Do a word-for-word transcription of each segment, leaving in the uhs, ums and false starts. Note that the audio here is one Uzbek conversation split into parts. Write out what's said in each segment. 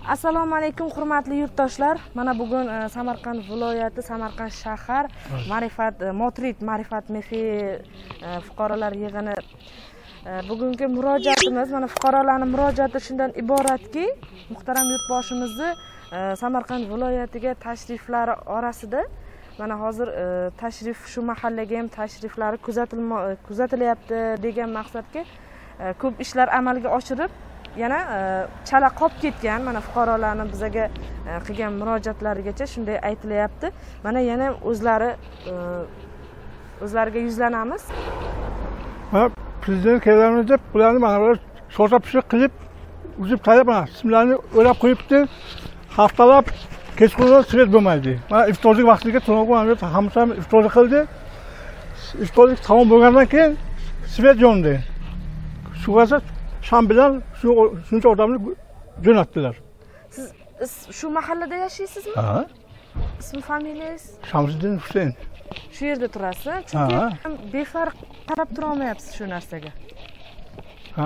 Assalomu alaykum hurmatli yurtdoshlar. Mana bugun Samarqand viloyati, Samarqand shahar Ma'rifat Motrid Ma'rifat Mefi fuqarolar yig'ini bugungi murojaatimiz, mana fuqarolarning murojaati shundan iboratki, muhtaram yurtboshimizni Samarqand viloyatiga tashriflari orasida mana hozir tashrif shu mahallaga ham tashriflari kuzatilyapti degan maqsadga ko'p ishlar amalga oshirib yana chala qolib ketgan mana fuqarolarning bizaga qilgan murojaatlarigacha shunday aytilyapti. Mana yana o'zlari o'zlariga yuzlanamiz. Mana prezident kelganmiz deb bularni mana bular shorta pishib qilib uzib tayyor mana ismlarini o'ylab qo'yibdi. Haftalab kechqurun svet bo'lmaydi. Mana iftorlik vaqtiga to'g'ri hamma iftorlik qildi. Iftorlik tamom bo'lgandan keyin svet yondi. Shugacha sham bilan shuncha odamni jo'natdilar. Siz shu mahallada yashaysizmi? Ha. Ism familiyangiz? Shamsiddin Husayn. Shu yerda turasiz? Chunki befarq qarab tura olmayapsiz shu narsaga. Ha.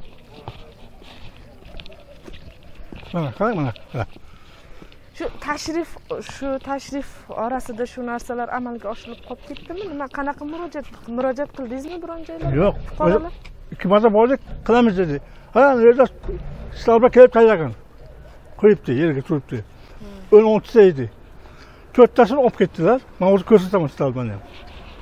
Mana, qarang mana. Shu tashrif shu tashrif orasida shu narsalar amalga oshirilib qolib ketdimi? Nima qanaqa murojaat murojaat qildingizmi biron joylarga? Yo'q. ikki marta bordik, qilamiz dedi. Ha, yerda stalba kelib tayyorlagan. Qo'yibdi, yerga turibdi. o'n oltita edi. to'rttasini olib ketdilar. Men o'zi ko'rsataman stalbani ham.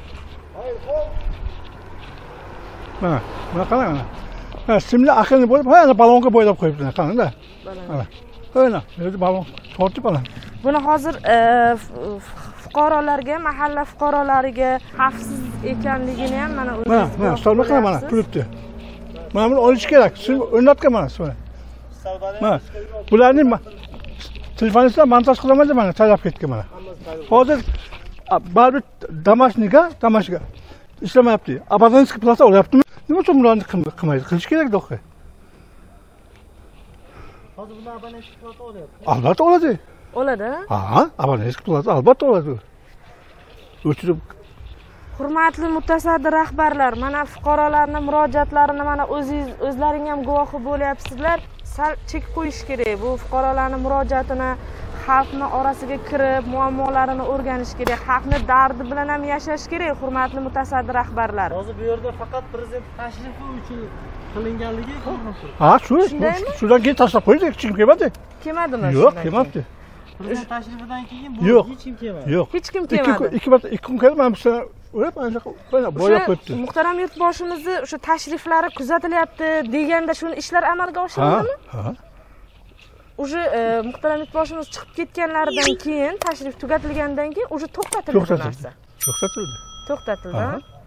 Mana, mana qarang mana. Ha, simli aqlni bo'lib, ha, balonga bo'ylab qo'yibdilar, qarang-da. Mana. Mana, yerda balon tortib mana. Buni hozir fuqarolarga, mahalla fuqarolariga xavfsiz ekanligini ham mana o'zingiz mana, mana stalba qarang mana, turibdi. Mana buni olish kerak. Siz o'rnatgan mana, mana. Mana, bularni telefoningizdan montaj qilaman deb mana talab ketgan mana. Hozir baribir Damashniga, Damashga ishlamayapti. Abonentskiy plata olyaptimi? Nima uchun bularni qilmaydi? Qilish kerak do'qqa. Hozir buni abonentskiy plata olyapti. Albatta oladi. Oladi? Ha, abonentskiy plata albatta oladi. O'chirib Hurmatli mutasaddi rahbarlar, mana fuqarolarning murojaatlarini mana o'zingiz o'zlaring ham guvohi bo'lyapsizlar. Sal chek qo'yish kerak. Bu fuqarolarning murojaatini xalqni orasiga kirib, muammolarini o'rganish kerak. Xalqni dardi bilan ham yashash kerak, hurmatli mutasaddi rahbarlar. Hozir bu yerda faqat prezident tashrifi uchun qilinganligi ko'rinib turibdi. Ha, shu. Shundan keyin tashlab qo'ydik, hech kim kelmadi. Kelmadimi? Yo'q, kelmabdi. Prezident tashrifidan keyin bu hech kim kelmadi. Yo'q. Hech kim kelmadi. ikki marta ikki kun keldi, men bu o'rab mana bo'yab qo'yibdi. Muhtaram yurtboshimizni o'sha tashriflari kuzatilyapti deganda shuni ishlar amalga oshirildi? Ha, ha. Uje muhtaram yurtboshimiz chiqib ketganlaridan keyin, tashrif tugatilgandan keyin uje to'xtatildi bu narsa. To'xtatildi. To'xtatildi.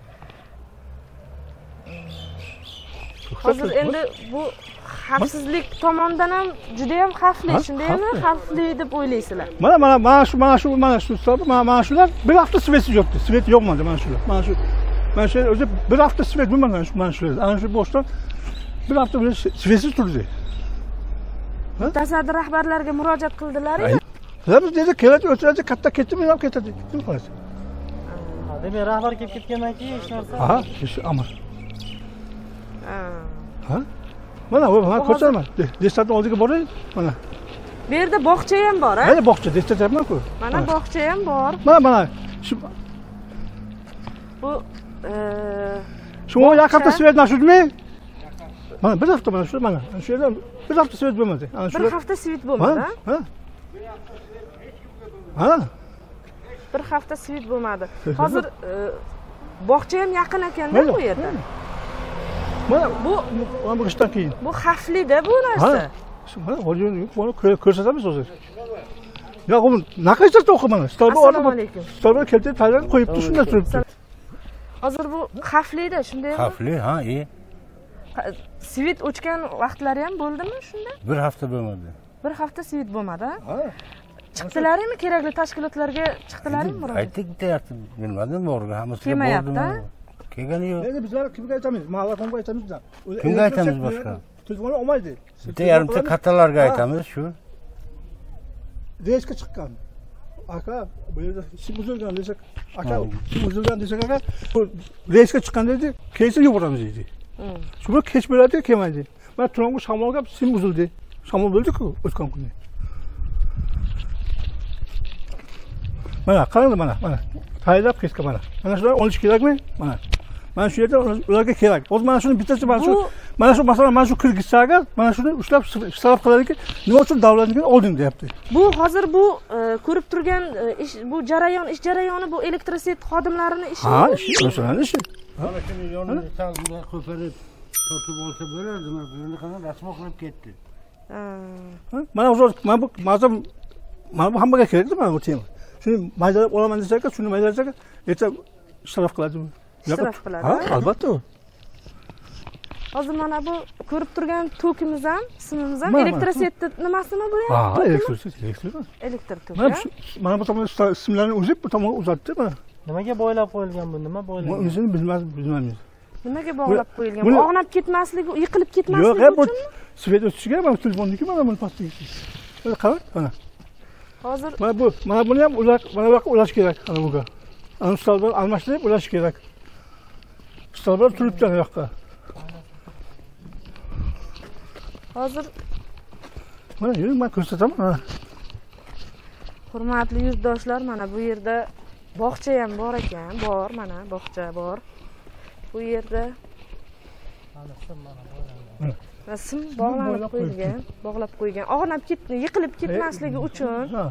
Hozir endi bu xavfsizlik tomondan ham juda ham xavfli, shundaymi? Xavfli deb o'ylaysizlar. Mana mana mana shu mana shu mana shu mana mana shular bir hafta svetsiz yotdi. Svet yo'qmadi mana shular. Mana shu mana shu o'zi bir hafta svet bo'lmagan shu mana shular. Ana shu boshdan bir hafta bilan svetsiz turdi. Mutasaddi rahbarlarga murojaat qildilar-ku. Biz dedi keladi, o'tiradi, katta ketdimi, ham ketadi. Nima qilasiz? Demak, rahbar kelib ketgandan keyin hech narsa. Ha, ish amal. Ha? Mana bu mana ko'rsataman. Desatning oldiga boray, mana. Bu yerda bog'cha ham bor, ha? Mana bog'cha, desatman-ku. Mana bog'cha ham bor. Mana mana shu bu shu yaqinda svet nashdimi? Mana bir hafta mana shu mana. Shu yerda bir hafta svet bo'lmadi. Ana shu. Bir hafta svet bo'lmadi, ha? Ha. Ha. Bir hafta svet bo'lmadi. Hozir bog'cha ham yaqin ekan-da bu yerda. Mana bu mana bu ishdan keyin. Bu xavfli-da bu narsa. Mana hozir buni ko'rsatamiz hozir. Yo'q, uni naqashda o'qimani. Assalomu alaykum. Stolba keltirib tayyorlab qo'yibdi, shunda turibdi. Hozir bu xavfli-da, shundaymi? Xavfli, ha, e. Svet o'chgan vaqtlari ham bo'ldimi shunda? Bir hafta bo'lmadi. Bir hafta svet bo'lmadi, ha? Chiqdilaringmi kerakli tashkilotlarga chiqdilaringmi murojaat? Aytdik deyapti, bilmadim borga, hammasi kelmayapti. Kelgani yo'q. Endi bizlar kimga aytamiz? Mahalla aytamiz-da. Kimga aytamiz boshqa? Telefonni olmaydi. Bitta yarimta kattalarga aytamiz shu. Reysga chiqqan. Aka, bu yerda sim uzilgan desak, aka, sim uzilgan desak aka, reysga chiqqan dedi, keyin yuboramiz dedi. Shu kech bo'ladi, kelmaydi. Men turong'i shamolga sim uzildi. Shamol bo'ldi-ku o'tgan kuni. Mana qarang mana, mana. Tayyorlab ketgan mana. Mana shular olish kerakmi? Mana. Mana shu yerda ularga kerak. Hozir mana shuni bittasi mana shu mana shu masalan mana shu kirgizsa agar mana shuni ushlab sarf qiladiki, nima uchun davlatnikini olding deyapti. Bu hozir bu ko'rib turgan ish bu jarayon, ish jarayoni bu elektrosvet xodimlarining ishi. Ha, ish, o'shalarning ishi. Mana shuni yonini sal bunday ko'pirib tortib olsa bo'lardi, mana buni qana rasmo qilib ketdi. Mana o'sha mana bu mazam mana bu hammaga kerakda mana bu tema. Shuni maydalab olaman desak, shuni maydalasak, erta isrof qiladimi? Isrof qiladi. Ha, albatta. Hozir mana bu ko'rib turgan tokimiz ham, simimiz ham elektrosvetni nimasimi bu? Ha, elektrosvet, elektrosvet. Elektr tok. Mana mana bu tomonda simlarni uzib, bu tomonga uzatdi mana. Nimaga bo'ylab qo'yilgan bu? Nima bo'ylangan? Buni o'zini bilmas, bilmaymiz. Nimaga bog'lab qo'yilgan? Bu og'nab ketmasligi, yiqilib ketmasligi uchun? Yo'q, bu svet o'tishiga mana telefonniki mana buni pastiga. Mana qarang, mana. Hozir mana bu, mana buni ham ular, mana bu yoqqa ulash kerak, ana buga. Ana stollar almashtirib ulash kerak. Stollar turibdi ana yoqqa. Hozir mana yuring, men ko'rsataman. Hurmatli yurtdoshlar, mana bu yerda bog'cha ham bor ekan, bor, mana bog'cha bor. Bu yerda mana sim mana bo'ylangan. Sim bog'lanib qo'yilgan, bog'lab qo'ygan. Og'nab ketdi, yiqilib ketmasligi uchun. Ha.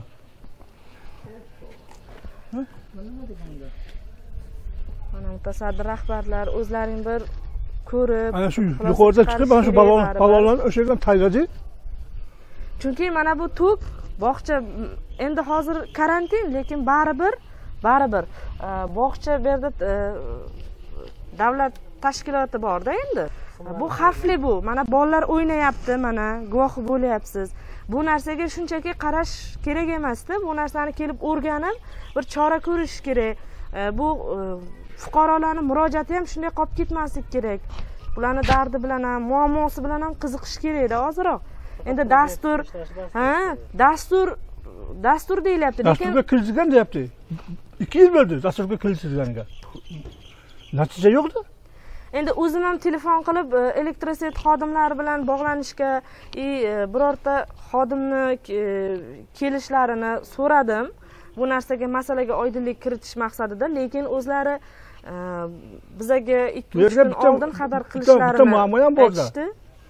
Mana mutasaddi rahbarlar o'zlaring bir ko'rib, ana shu yuqorida chiqib, mana shu balon, balonlarni o'sha yerdan tayyorladi. Chunki mana bu tok bog'cha endi hozir karantin, lekin baribir, baribir bog'cha bu yerda davlat tashkiloti bor-da endi. Bu xavfli bu. Mana bolalar o'ynayapti, mana guvohi bo'lyapsiz. Bu narsaga shunchaki qarash kerak emas-da. Bu narsani kelib o'rganib, bir chora ko'rish kerak. Bu fuqarolarning murojaati ham shunday qolib ketmasligi kerak. Bularning dardi bilan ham, muammosi bilan ham qiziqish kerak-da ozroq. Endi dastur, ha, dastur, dastur deyilyapti, lekin dasturga kiritilgan deyapti. ikki yil bo'ldi dasturga kiritilganiga. Natija yo'qdi. Endi o'zim ham telefon qilib elektrosvet xodimlari bilan bog'lanishga, birorta xodimni kelishlarini so'radim. Bu narsaga, masalaga oydinlik kiritish maqsadida, lekin o'zlari bizaga ikki uch kun oldin xabar qilishlarini bitta muammo ham borda. aytishdi.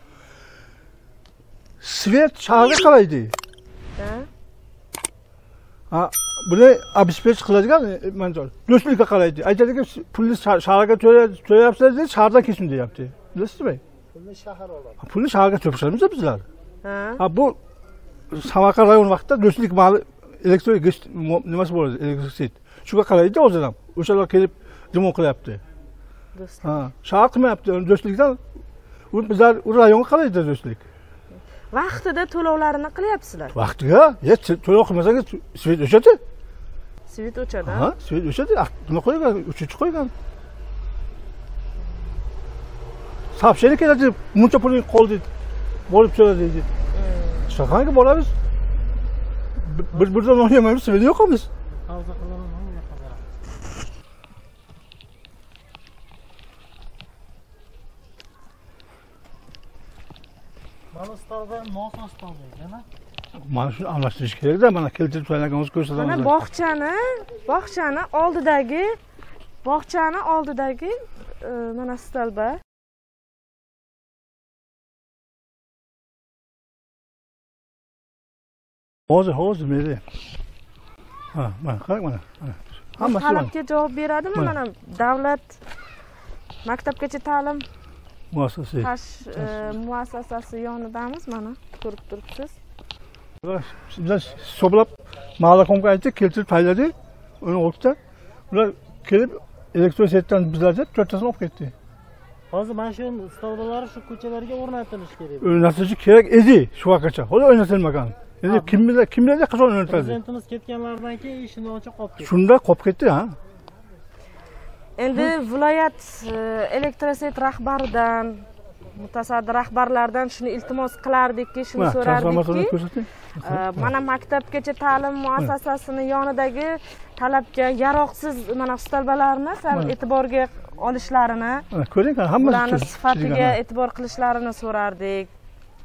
Svet shaharga qaraydi. Ha? Ha, buni обеспечить qiladigan manzor. Do'stlikka qaraydi. Aytadiki, pulni shaharga to'layapsiz, deb shahardan kesin deyapti. Bilasizmi? Pulni shahar oladi. Pulni shaharga to'pishamiz bizlar. Ha? Ha, bu Samarqand rayon vaqtida do'stlik mali elektr nimasi bo'ladi, elektrosvet. Shunga qaraydi o'zim ham. O'shalar kelib remont qilyapti. Do'stlik. Ha, shahar qilmayapti. Do'stlikdan u bizlar u rayonga qaraydi do'stlik. Vaqtida to'lovlarini qilyapsizlar. Vaqtiga, hech to'lov qilmasangiz svet o'chadi. Svet o'chadi. Ha, svet o'chadi. Nima qo'ygan? O'chirib qo'ygan. Soобщение keladi, buncha puling qoldi. Bo'lib so'radi deydi. Shaqanga boramiz. Biz burada o'ynamaymiz, svet yo'qmiz. Hozir qilaman, nima qiladi? Mana stolda nosos stolda ekan-a? Mana shuni almashtirish kerak-da, mana keltirib qo'yganimiz ko'rsatamiz. Mana bog'chani, bog'chani oldidagi, bog'chani oldidagi mana stolba. Hozir, hozir meri. Ha, mana qarang mana. Hammasi talabga javob beradimi? Mana davlat maktabgacha ta'lim muassasasi. Tash muassasasi yonidamiz, mana ko'rib turibsiz. Bizlar hisoblab mahallakomga aytdik, keltirib tayyorladi. Uni o'tda ular kelib elektrosvetdan bizlarga to'rttasini olib ketdi. Hozir mana shu stolbalar shu ko'chalarga o'rnatilishi kerak. O'rnatilishi kerak edi shu vaqtgacha. Hozir o'rnatilmagan. Endi kim bilan kim bilan qachon o'rnatadi? Prezidentimiz ketganlaridan keyin ishini ochib qolib ketdi. Shunda qolib ketdi, ha? Endi viloyat elektrosvet rahbaridan, mutasaddi rahbarlardan shuni iltimos qilardikki, shuni so'rardikki, mana maktabgacha ta'lim muassasasining yonidagi talabga yaroqsiz mana stolbalarni sal e'tiborga olishlarini, ko'ring, hammasi ularni sifatiga e'tibor qilishlarini so'rardik.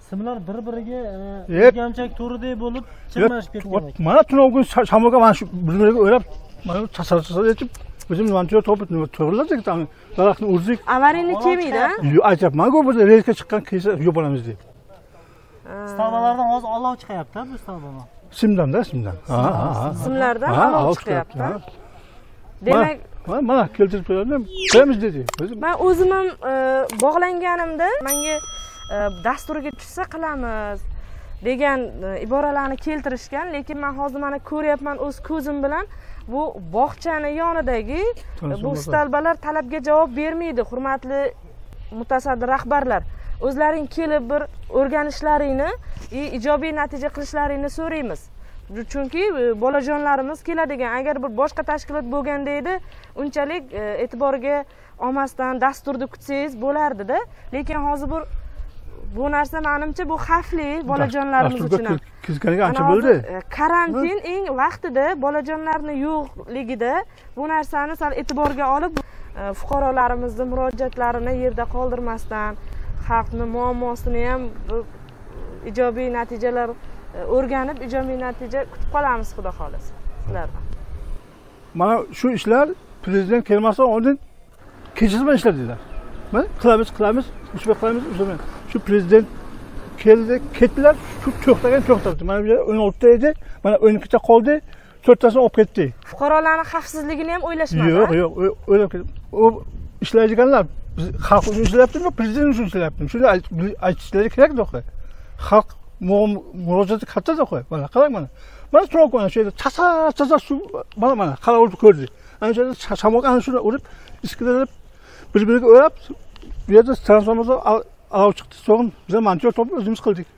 Simlar bir-biriga Yep. o'rgamchak to'ridek bo'lib chirmashib ketgan ekan. Mana tunov kun shamolga mana shu bir-biriga o'rab, mana tasarruf etib, o'zim vancha topib to'g'riladik, daraxtni urdik. Avarini kelmaydi, ha? Aytyapman-ku, biz reysga chiqqan kelsa yo'q bo'lamiz deb. Stalbalardan hozir olov chiqyapti bu stalbalar. Simdan-da, simdan. Ha, ha, ha. Simlardan Ha, olov olov chiqyapti. ha. Demak, Mana mana keltirib qo'ydim. Qo'yamiz dedi. O'zim men o'zim ham e, bog'langanimda menga e, dasturga tushsa qilamiz degan e, iboralarni keltirishgan, lekin men hozir mana ko'ryapman o'z ko'zim bilan bu bog'chani yonidagi e, bu stalbalar talabga javob bermaydi. Hurmatli mutasaddi rahbarlar, o'zlaring kelib bir o'rganishlaringni, ijobiy natija qilishlaringni so'raymiz. Chunki bolajonlarimiz keladigan, agar bir boshqa tashkilot bo'lganda edi, unchalik e'tiborga olmasdan dasturni kutsangiz bo'lardi-da. Lekin hozir bu bu narsa menimcha bu xavfli bolajonlarimiz uchun ham. Kizganiga ancha bo'ldi. Karantin eng vaqtida bolajonlarni yo'qligida bu narsani sal e'tiborga olib, fuqarolarimizni murojaatlarini yerda qoldirmasdan, xalqni muammosini ham ijobiy natijalar o'rganib, ijobiy natija kutib qolamiz, xudo xolasa sizlardan. Mana shu ishlar prezident kelmasdan oldin kechasi bilan ishladilar. Mana qilamiz, qilamiz, ushbu qilamiz, ushbu. Shu prezident keldi, ketdilar, shu to'xtagan to'xtabdi. Mana bu o'n oltida edi, mana o'n ikkida qoldi, to'rttasini olib ketdi. Fuqarolarning xavfsizligini ham o'ylashmadi. Yo'q, yo'q, o'ylab ketdi. U ishlaydiganlar xalq uchun ishlayaptimi, prezident uchun ishlayaptimi? Shuni aytishlari kerak-da. Xalq murojaati katta-da qo'y. Mana qarang mana. Mana turib mana shu yerda tasa-tasa suv mana mana qara urib ko'rdi. Ana shu yerda shamolga ana shuni urib, iskilib bir-biriga o'rab, bu yerda transformator olov chiqdi. So'ng biz manchur topib o'zimiz qildik.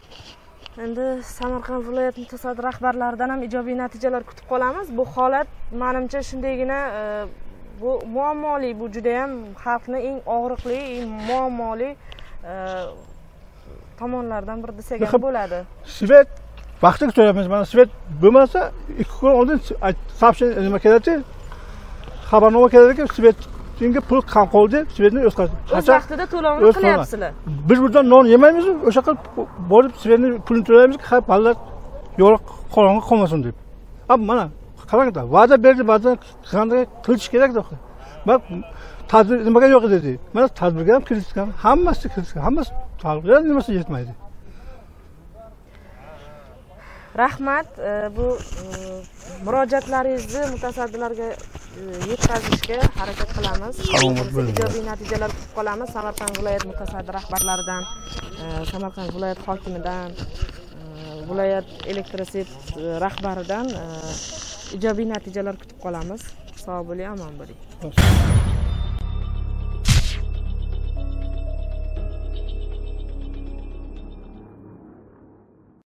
Endi Samarqand viloyat mutasaddi rahbarlaridan ham ijobiy natijalar kutib qolamiz. Bu holat menimcha shundaygina bu muammoli, bu juda ham xalqning eng og'riqli, eng muammoli tomonlardan biri desak ham bo'ladi. Svet vaqtiga to'layapmiz. Mana svet bo'lmasa ikki kun oldin soобщение nima keladi? Xabarnoma keladi, svetga pul kam qoldi, svetni o'z qiladi. O'z vaqtida to'lovni qilyapsizlar. Biz buradan non yemaymiz, o'sha qilib borib svetni pulini to'laymiz, ha ballar yo'q qorong'i qolmasin deb. Ab mana qarangda, va'da berdi, va'da qanday qilish kerak-da. Bak tadbir nimaga yo'q dedi. Mana tadbirga ham kirishgan, hammasi kirishgan, hammasi tadbirga nimasi yetmaydi. Rahmat, bu murojaatlaringizni mutasaddilarga yetkazishga harakat qilamiz. Ijobiy natijalar kutib qolamiz. Samarqand viloyat mutasaddi rahbarlaridan, Samarqand viloyat hokimidan, viloyat elektroset rahbaridan ijobiy natijalar kutib qolamiz. Sog' bo'ling, omon bo'ling.